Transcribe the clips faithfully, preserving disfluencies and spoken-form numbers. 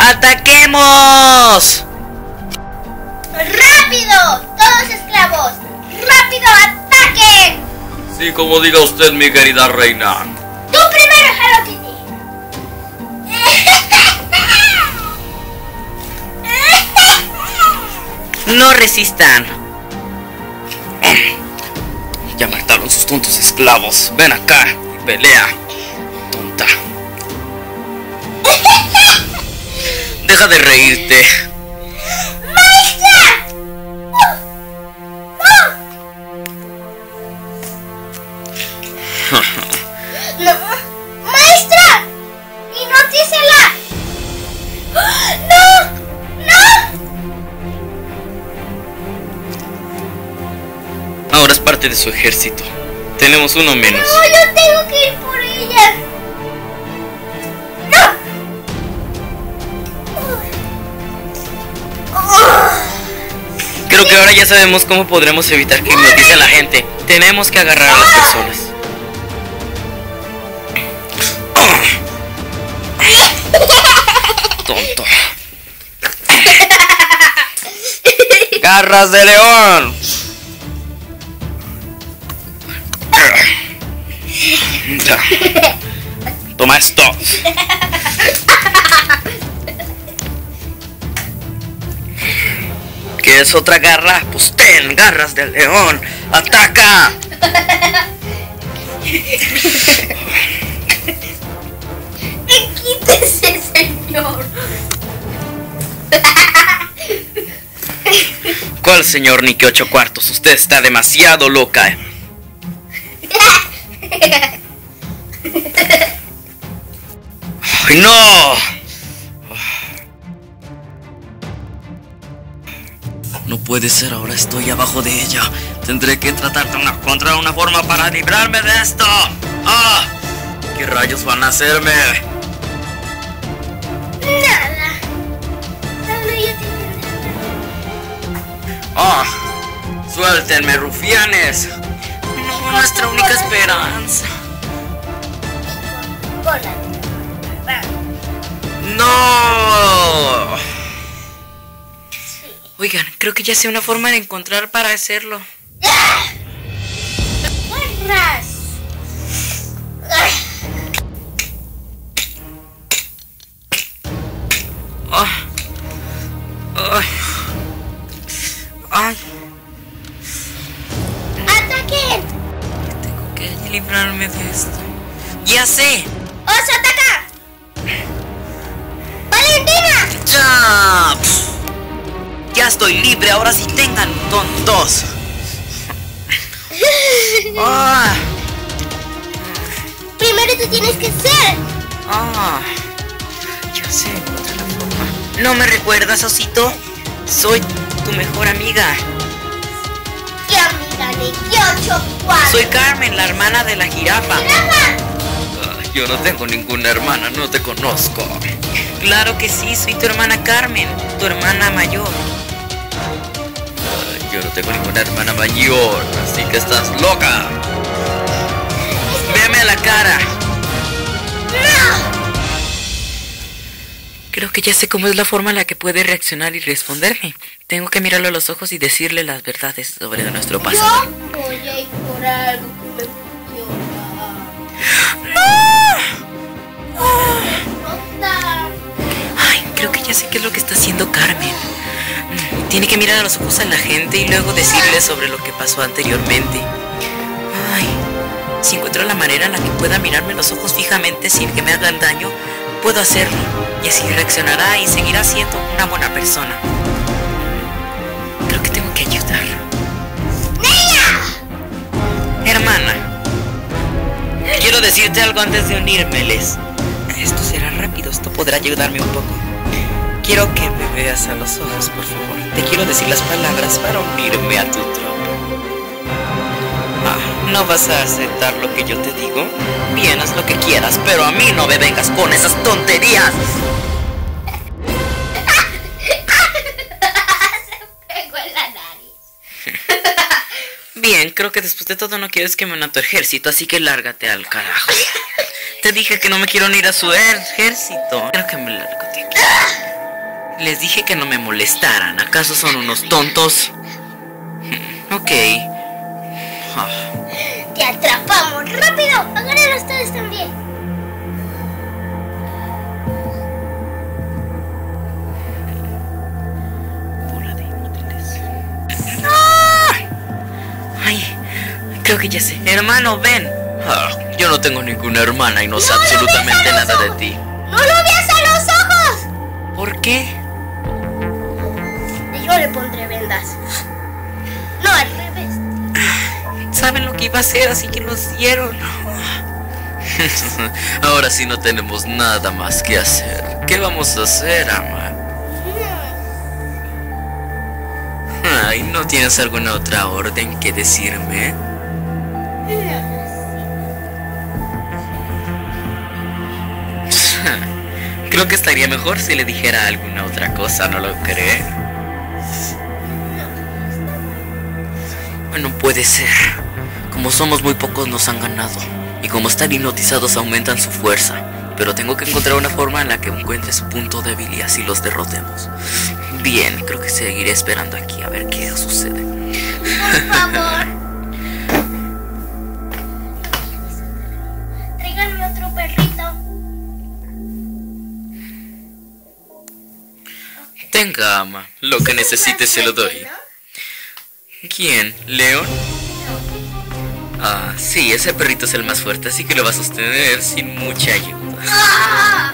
¡Ataquemos! ¡Rápido! ¡Todos esclavos! ¡Rápido, ataquen! Sí, como diga usted, mi querida reina. ¡Tú primero, Hello Kitty! No resistan. Ya mataron sus tontos esclavos. Ven acá y pelea, tonta. Deja de reírte. ¡Maestra! ¡No! ¡Maestra! ¡Hipnotícela! ¡No! ¡No! Ahora es parte de su ejército. Tenemos uno menos. No, yo tengo que ir por ella. ¡No! Creo que ahora ya sabemos cómo podremos evitar que hipnotice a la gente. Tenemos que agarrar a las personas. Tonto. Garras de león. Toma esto. ¿Quieres otra garra? Pues ten, garras de león. ¡Ataca! ¡Quítese, señor! ¿Cuál señor ni que ocho cuartos? Usted está demasiado loca. ¡Ay, no! No puede ser, ahora estoy abajo de ella. Tendré que tratar de encontrar una forma para librarme de esto. ¡Ah! ¿Qué rayos van a hacerme? Nada. Solo yo tengo ¡Ah! ¡Suéltenme, rufianes! No, nuestra única esperanza. bola. ¡No! Oigan, creo que ya sé una forma de encontrar para hacerlo. ¡Barras! ¡Ay! ¡Ay! ¡Ay! ¡Ataquen! Tengo que librarme de esto. ¡Ya sé! ¡Oso, ataca! ¡Valentina! ¡Ya! Pff. ¡Ya estoy libre! ¡Ahora sí tengan, tontos! ¡Ah! Primero tú tienes que ser. ¡Ah! Ya sé, encontré la forma. ¿No me recuerdas, osito? Soy tu mejor amiga. ¿Qué amiga de qué ocho cuatro? Soy Carmen, la hermana de la jirafa. ¡Jirafa! Ah, yo no tengo ninguna hermana, no te conozco. Claro que sí, soy tu hermana Carmen, tu hermana mayor. Ah, yo no tengo ninguna hermana mayor, así que estás loca. Véame a la cara. ¡No! Creo que ya sé cómo es la forma en la que puede reaccionar y responderme. Tengo que mirarlo a los ojos y decirle las verdades sobre nuestro pasado. Yo voy a ir por algo que me funciona. ¡No! Ay, creo que ya sé qué es lo que está haciendo Carmen. Mm, Tiene que mirar a los ojos a la gente y luego decirle sobre lo que pasó anteriormente. Ay, si encuentro la manera en la que pueda mirarme a los ojos fijamente sin que me hagan daño, puedo hacerlo. Y así reaccionará y seguirá siendo una buena persona. Creo que tengo que ayudar. ¡Niña! Hermana, quiero decirte algo antes de unírmeles. Esto será rápido, esto podrá ayudarme un poco. Quiero que me veas a los ojos, por favor. Te quiero decir las palabras para unirme a tu tropa. Ah, ¿no vas a aceptar lo que yo te digo? Bien, haz lo que quieras, pero a mí no me vengas con esas tonterías. Se pegó en la nariz. Bien, creo que después de todo no quieres que me una a tu ejército, así que lárgate al carajo. Te dije que no me quiero unir a su ejército. Creo que me largo de aquí. Les dije que no me molestaran. ¿Acaso son unos tontos? Ok. Oh. ¡Te atrapamos! ¡Rápido! ¡Agarren ustedes también! Bola de inútiles. ¡Ah! Ay, creo que ya sé. Hermano, ven. Ah, yo no tengo ninguna hermana y no sé ¡No absolutamente nada ojos! de ti. ¡No lo veas a los ojos! ¿Por qué? Yo le pondré vendas. No, al revés. Saben lo que iba a hacer, así que los dieron. Ahora sí no tenemos nada más que hacer. ¿Qué vamos a hacer, ama? Ay, ¿no tienes alguna otra orden que decirme? Creo que estaría mejor si le dijera alguna otra cosa, ¿no lo cree? Bueno, puede ser. Como somos muy pocos nos han ganado. Y como están hipnotizados aumentan su fuerza. Pero tengo que encontrar una forma en la que encuentre su punto débil y así los derrotemos. Bien, creo que seguiré esperando aquí a ver qué sucede. Por favor. Tráiganme otro perrito. Tenga, ama. Lo que necesite se lo doy. ¿Quién? ¿León? Ah, sí, ese perrito es el más fuerte, así que lo va a sostener sin mucha ayuda. ¡Ah!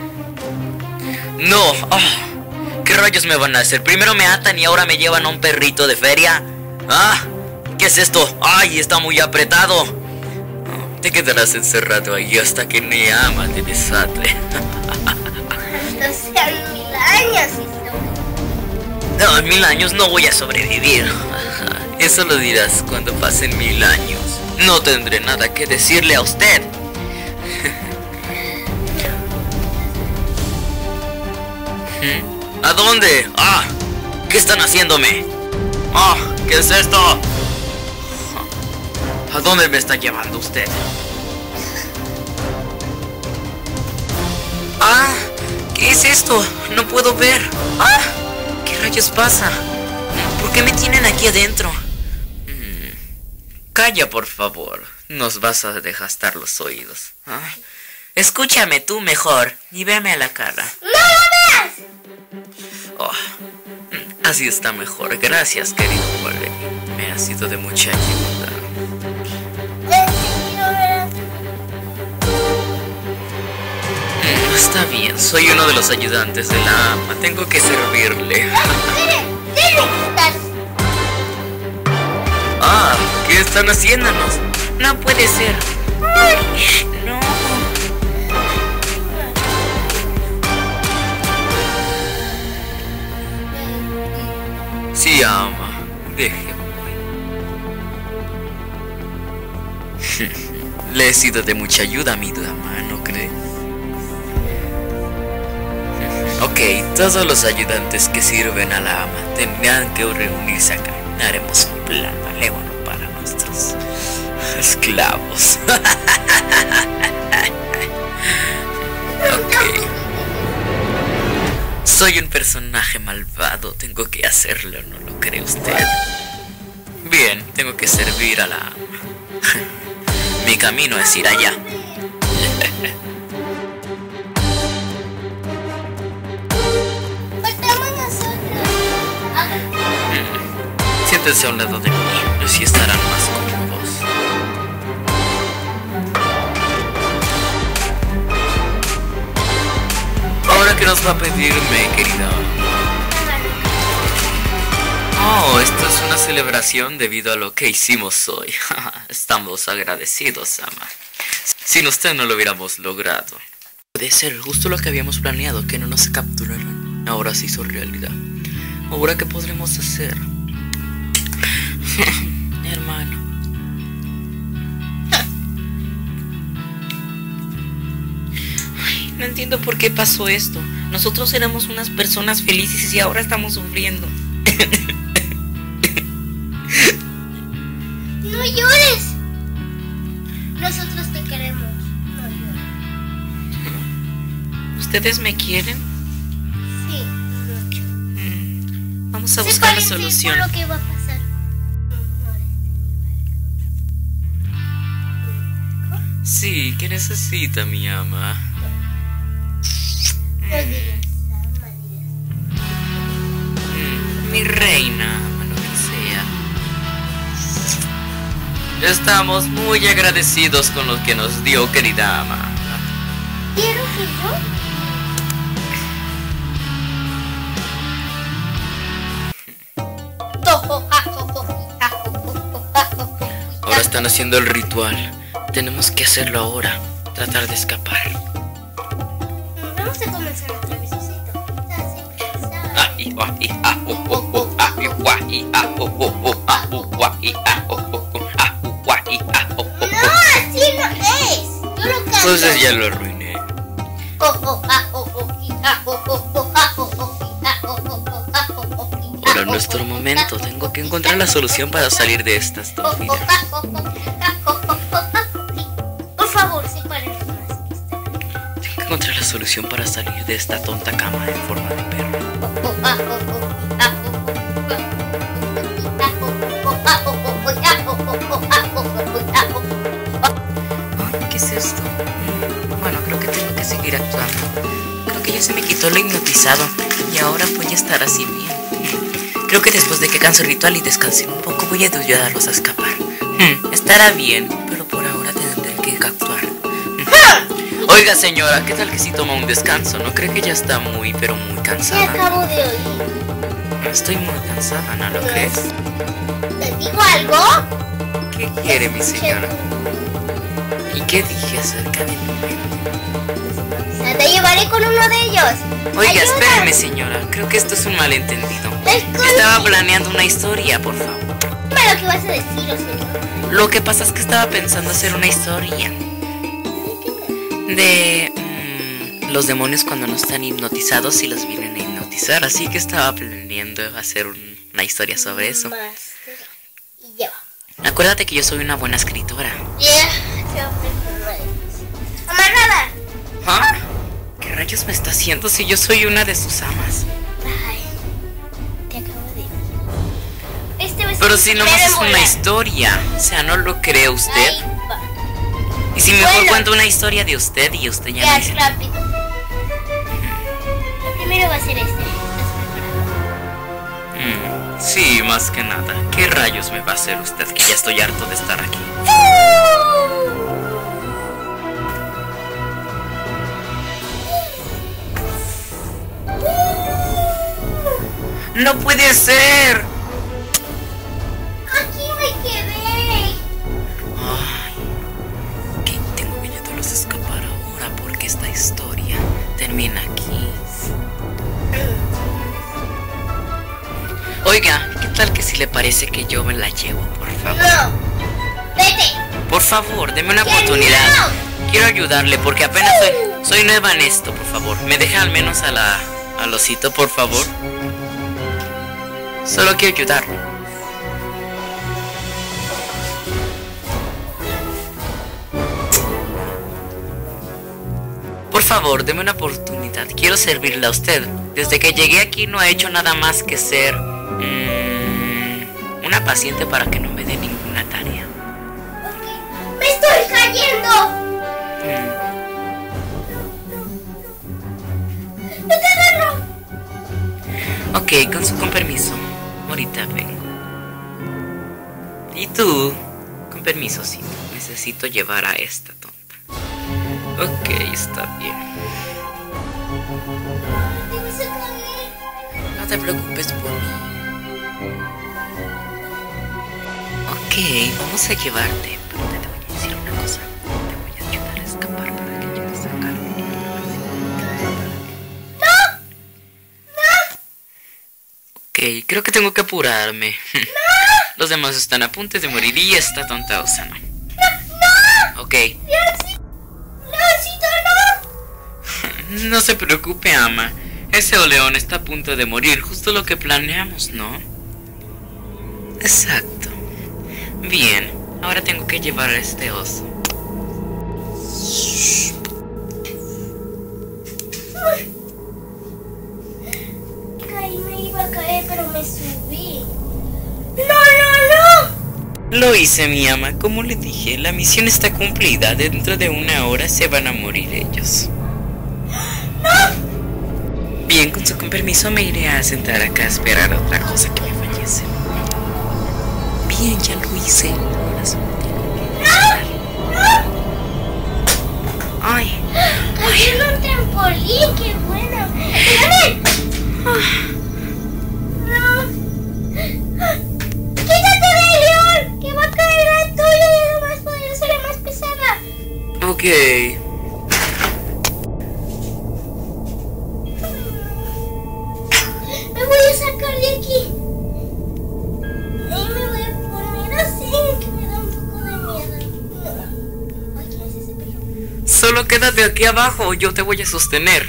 ¡No! Oh, ¿qué rayos me van a hacer? Primero me atan y ahora me llevan a un perrito de feria. ¡Ah! ¿Qué es esto? ¡Ay, está muy apretado! Te quedarás encerrado ahí hasta que mi ama te desate. Cuando sean mil años y No, en mil años no voy a sobrevivir. Eso lo dirás cuando pasen mil años. No tendré nada que decirle a usted. ¿A dónde? ¡Ah! ¿Qué están haciéndome? ¡Ah! ¿Qué es esto? ¿A dónde me está llevando usted? ¡Ah! ¿Qué es esto? No puedo ver. ¡Ah! ¿Qué rayos pasa? ¿Por qué me tienen aquí adentro? Mm. Calla, por favor. Nos vas a desgastar los oídos. Ah. Escúchame tú mejor y veme a la cara. ¡No lo veas! Oh. Así está mejor. Gracias, querido Wolverine. Me ha sido de mucha ayuda. Mm, está bien, soy uno de los ayudantes de la ama. Tengo que servirle. Ah, ¿qué están haciéndonos? No puede ser. Ay, no. Sí, ama. Déjeme. Le he sido de mucha ayuda a mi dama, ¿no cree? Ok, todos los ayudantes que sirven a la ama tendrán que reunirse acá. Haremos un plan malévolo para nuestros esclavos. Ok. Soy un personaje malvado, tengo que hacerlo, ¿no lo cree usted? Bien, tengo que servir a la ama. Mi camino es ir allá. Siéntense a un lado de mí, así estarán más cómodos. Ahora, ¿qué nos va a pedirme, querida? Oh, esto es una celebración debido a lo que hicimos hoy. Estamos agradecidos, ama. Sin usted no lo hubiéramos logrado. Puede ser justo lo que habíamos planeado, que no nos capturaran. Ahora se hizo realidad. Ahora, ¿qué podremos hacer? Hermano. Ay, no entiendo por qué pasó esto. Nosotros éramos unas personas felices y ahora estamos sufriendo. No llores. Nosotros te queremos. No llores. ¿Ustedes me quieren? Sí. Vamos a Se buscar la parece solución. por lo que va a pasar. Sí, ¿qué necesita mi ama? No digas, ama, digas. Mm, mi reina, ama, lo que sea. Estamos muy agradecidos con lo que nos dio, querida ama. ¿Quiero que yo? Ahora están haciendo el ritual. Tenemos que hacerlo ahora. Tratar de escapar. Vamos a comenzar otra vez, Osito. Ay, guay, ah, oh, oh, oh, ay, guay, ah, oh, oh, oh, ah, oh, guay, ah, oh, oh, oh, ah, oh, guay, ah, oh, oh, oh. No, así no es. Yo lo canto. Entonces ya lo arruiné. Oh, oh, ah, oh, oh, y, ah, oh, oh, oh, ah, oh, oh, y, ah, oh, oh, oh, ah, oh, oh, y, ah, Ahora oh, es nuestro oh, momento. ah, Tengo que encontrar la solución para salir de esta oh, oh, estúpida. ah, oh, oh, ah, oh, oh, oh, ah, sí. Por favor, separen más. Tengo que encontrar la solución para salir de esta tonta cama en forma de perro. Oh, oh, ah, oh, oh, ah, oh, oh, ah, oh, oh, ah, oh, oh, ah, oh, oh, ah, oh, oh, ah, oh, oh, ah, oh, oh. Ay, ¿qué es esto? Bueno, creo que tengo que seguir actuando. Creo que ya se me quitó lo hipnotizado y ahora voy a estar así bien. Creo que después de que canse el ritual y descansen un poco voy a ayudarlos a escapar. Hmm, estará bien, pero por ahora tendré que actuar. Oiga, señora, ¿qué tal que si toma un descanso? ¿No cree que ya está muy, pero muy Me cansada? acabo de oír. Estoy muy cansada, ¿no lo crees? ¿Te digo algo? ¿Qué quiere mi señora? ¿Y qué dije acerca del momento? Te llevaré con uno de ellos. Oiga, Ayuda. espéreme, señora. Creo que esto es un malentendido. Escucha. Estaba planeando una historia, por favor. Dime lo que vas a decir, señor. Lo que pasa es que estaba pensando hacer una historia de mm, los demonios cuando no están hipnotizados y los vienen a hipnotizar. Así que estaba planeando hacer un- una historia sobre eso. Master. Y lleva. Acuérdate que yo soy una buena escritora. Yeah. Amarrada. ¿Ah? ¿Qué rayos me está haciendo si yo soy una de sus amas? Ay, te acabo de decir. Este va a ser Pero el si nomás primero es en una volar. historia, o sea, ¿no lo cree usted? Ahí va. Y si mejor Bueno. cuento una historia de usted y usted ya Ya, me dice... rápido. Lo primero va a ser este. ¿Estás preparado? Mm, sí, más que nada. ¿Qué rayos me va a hacer usted? Que ya estoy harto de estar aquí. ¡No puede ser! Aquí me quedé. Ay, que tengo que ayudarlos a escapar ahora porque esta historia termina aquí. Oiga, ¿qué tal que si le parece que yo me la llevo, por favor? No. Vete. Por favor, deme una Que oportunidad. no. Quiero ayudarle porque apenas soy, soy nueva en esto, por favor. ¿Me deja al menos a la, al osito, por favor? Solo quiero ayudarlo. Por favor, deme una oportunidad. Quiero servirle a usted. Desde que llegué aquí no he hecho nada más que ser mm, una paciente para que no me dé ninguna tarea. Me estoy cayendo. Mm. No te agarro. Ok, con su con permiso. Ahorita vengo. Y tú, con permiso, sí. Necesito llevar a esta tonta. Ok, está bien. Te vas a caer. No te preocupes por mí. Ok, vamos a llevarte. Pero te voy a decir una cosa. Te voy a ayudar a escapar para que llegues a Carmen. Ok, creo que tengo que apurarme. Los demás están a punto de morir y esta tonta osa no. Ok. Leoncito, no. No se preocupe, ama. Ese oleón está a punto de morir, justo lo que planeamos, ¿no? Exacto. Bien, ahora tengo que llevar a este oso. Caí, me iba a caer, pero me me subí. ¡No, no, no! Lo hice, mi ama. Como le dije, la misión está cumplida. Dentro de una hora se van a morir ellos. ¡No! Bien, con su permiso me iré a sentar acá a esperar otra cosa que me fallece. Bien, ya lo hice. Ahora solo tengo que esperar. Ay, ¡Cayó en un trampolín! ¡Qué bueno! ¡Espérame! ¡No! ¡Quítate de ahí, León! ¡Que va a caer la tuya y además podría ser la más pesada! ok. Me voy a sacar de aquí. Ahí me voy a poner así, que me da un poco de miedo. Ay, ¿quién es ese perro? Solo quédate aquí abajo, yo te voy a sostener.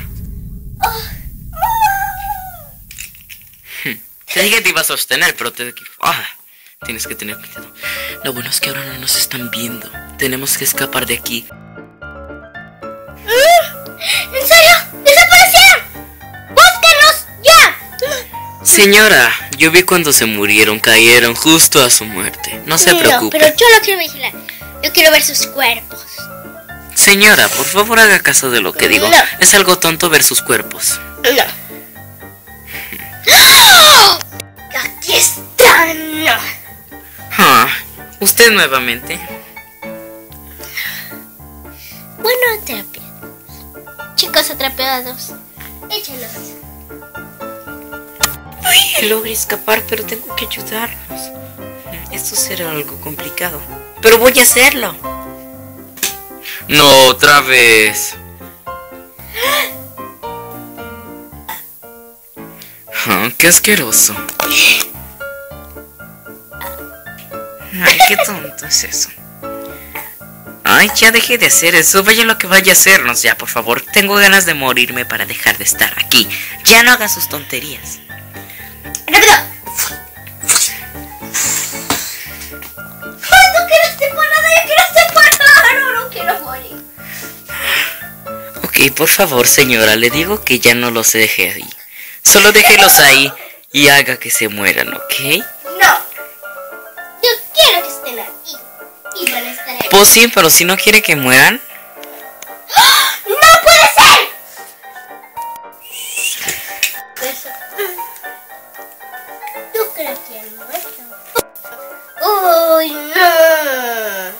Te dije que te iba a sostener, pero te... Ah, tienes que tener cuidado. Lo bueno es que ahora no nos están viendo. Tenemos que escapar de aquí. ¿En serio? ¡Desaparecieron! ¡Búsquenlos ya! Señora, yo vi cuando se murieron, cayeron justo a su muerte. No se preocupe. No, pero yo lo quiero vigilar. Yo quiero ver sus cuerpos. Señora, por favor haga caso de lo que digo. No. Es algo tonto ver sus cuerpos. No. ¡Oh! ¡Aquí están! Ah, ¿usted nuevamente? Bueno, atrapados. Chicos atrapados. Échalos. Uy, logré escapar, pero tengo que ayudarlos. Esto será algo complicado. Pero voy a hacerlo. No, otra vez. Ah, qué asqueroso. Ay, qué tonto es eso. Ay, ya dejé de hacer eso. Vaya lo que vaya a hacernos ya, por favor. Tengo ganas de morirme para dejar de estar aquí. Ya no haga sus tonterías. ¡Rápido! ¡Ay, no quiero separada! ¡Yo quiero separada! No, no quiero morir. Ok, por favor, señora, le digo que ya no los deje ahí. Solo déjelos ahí y haga que se mueran, ¿ok? No. Yo quiero que estén aquí. Y van a estar ahí. Pues sí, pero si no quiere que mueran. ¡No puede ser! Eso. Yo creo que han muerto. ¡Uy, no!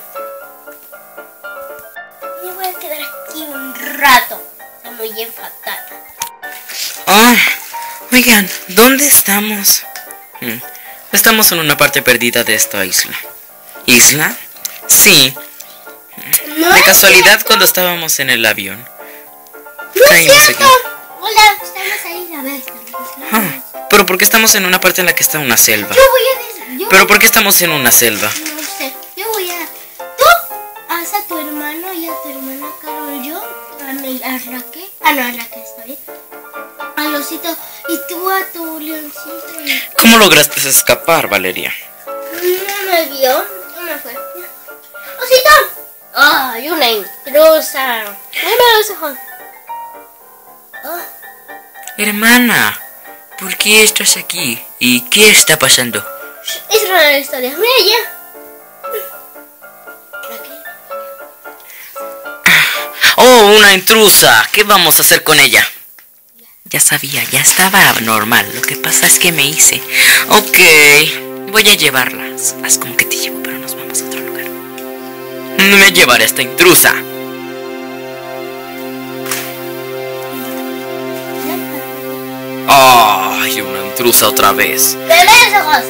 Me voy a quedar aquí un rato. Está muy bien fatal. Ah, oigan, ¿dónde estamos? Hmm, Estamos en una parte perdida de esta isla. ¿Isla? Sí. No De es casualidad, cierto. cuando estábamos en el avión. No es caímos cierto. aquí. Hola, estamos ahí, a ver, estamos ahí. Ah, pero ¿por qué estamos en una parte en la que está una selva? Yo voy a decir. ¿Pero por qué estamos en una selva? No sé, yo voy a... Tú haz a tu hermano y a tu hermana Carol, yo a, mi, a Raquel. Ah, no, a Raquel está bien. Al osito y tú a tu leoncito. Y... ¿Cómo lograste escapar, Valeria? No me vio, no me fue. ¡Osito! ¡Ay, una intrusa! Mira los ojos. Oh. Hermana, ¿por qué estás aquí? ¿Y qué está pasando? Es rara la historia. Mira ya. Raquel. ¡Oh, una intrusa! ¿Qué vamos a hacer con ella? Ya sabía, ya estaba normal. Lo que pasa es que me hice. Ok, voy a llevarla. Haz como que te llevo, pero nos vamos a otro lugar. No me llevaré a esta intrusa. ¡Ay, una intrusa otra vez! ¡Me ve los ojos!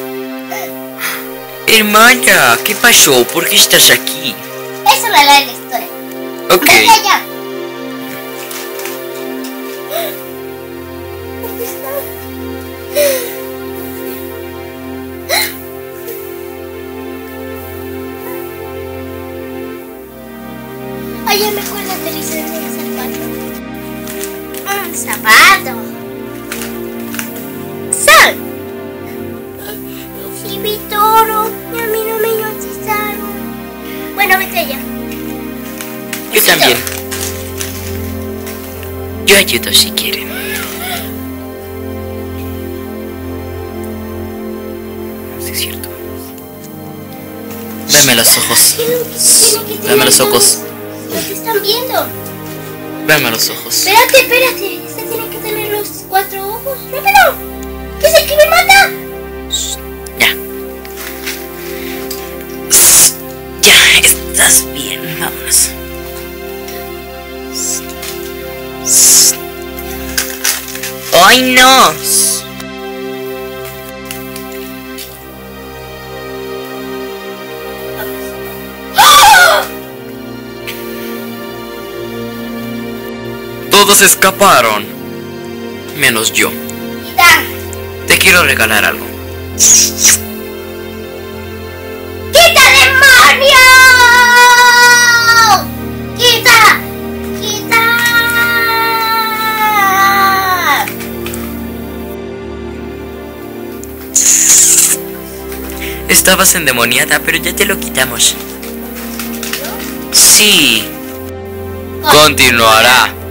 Hermana, ¿qué pasó? ¿Por qué estás aquí? Es una larga historia. Ok. ¡Ven allá! ¿Dónde está? Ay, ya me acuerdo aterrizar en el zapato. Un zapato. ¡Sal! Sí, mi toro. Y a mí no me hipnotizaron. Bueno, vete ya. Yo también. Yo ayudo si quieren. es cierto. Veme los ojos. Tienen que- tienen que Veme tener los ojos. No te están viendo. Veme los ojos. Espérate, espérate. Este tiene que tener los cuatro ojos. ¡Rápido! ¿Qué es el que me mata? Ya. Ya, estás bien. Vámonos. ¡Ay, no! ¡Ah! Todos escaparon. Menos yo. Quita. Te quiero regalar algo. ¡Quita, demonio! ¡Quita! ¡Quita! Estabas endemoniada, pero ya te lo quitamos. Sí. Continuará.